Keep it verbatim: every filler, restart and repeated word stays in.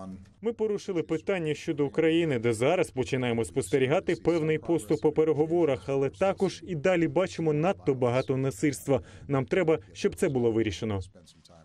Ми порушили питання щодо України, де зараз починаємо спостерігати певний поступ у переговорах, але також і далі бачимо надто багато насильства. Нам треба, щоб це було вирішено.